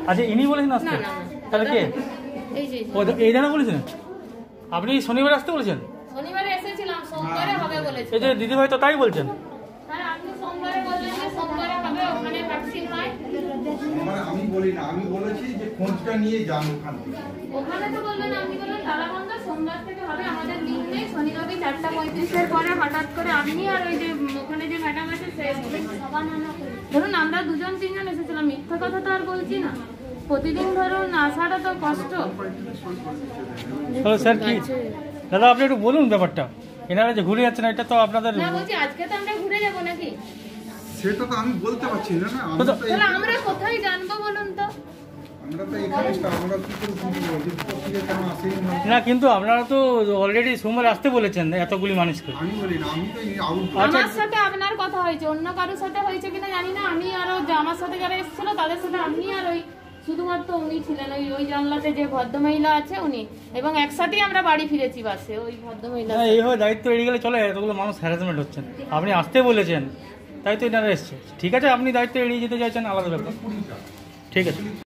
আচ্ছা ইনি বলেছেন আসতে? তাহলে কে? এই দাদা বলেছেন? আপনি শনিবার আসতে বলেছেন? শনিবারে এসেছিলাম, সোমবারে হবে বলেছে। এই যে দিদিভাই তো তাই বলছেন। হ্যাঁ আপনি সোমবারে বললেন যে সোমবারে হবে, ওখানে ভ্যাকসিন হয়। আমি বলি না, আমি বলেছি যে খোঁজটা নিয়ে যান ওখান থেকে। ওখানে তো বলবেন, আপনি বললেন তালাবন্ধ সোমবার থেকে হবে, আমাদের লিঙ্ক নেই। শনি রবি 4:35-এর পরে হঠাৎ করে আপনি আর ওই যে ওখানে যে ম্যাডাম আছে সে ধরুন আমরা 2-3 জন এসেছিলাম, মিথ্যা কথা তো আর বলছি না। প্রতিদিন ধরুন আসাটা তো কষ্ট। স্যার কি দাদা আপনি একটু বলুন ব্যাপারটা, এনারা যে ঘুরে যাচ্ছেন এটা তো আপনাদের না বলছি আজকে তো আমরা ঘুরে যাবো নাকি? সেটা তো আমি বলতে পারছি না। তাহলে আমরা কোথায় জানবো বলুন তো? আমরা তো এখানে আমরা কি করে বুঝবো কেন আসেই না, কিন্তু আপনারা তো অলরেডি সোমবার আসতে বলেছেন এতগুলি মানুষকে। আমি বলি না, আমি তো আমার সাথে আপনার কথা হয়েছে, অন্য কারোর সাথে হয়েছে কিনা জানি না। আমি আরো আমার সাথে যারা এসেছিল তাদের সাথে আপনি আর ওই শুধুমাত্র উনি ছিলেন, ওই জানলাতে যে ভদ্রমহিলা আছে উনি, এবং একসাথেই আমরা বাড়ি ফিরেছি বাসে ওই ভদ্রমহিলা। এইভাবে দায়িত্ব এড়িয়ে গেলে চলে, এতগুলো মানুষ হ্যারাসমেন্ট হচ্ছেন। আপনি আসতে বলেছেন তাই তো এনারা এসছে। ঠিক আছে, আপনি দায়িত্ব এড়িয়ে যেতে চাইছেন, আলাদা ব্যাপার। ঠিক আছে।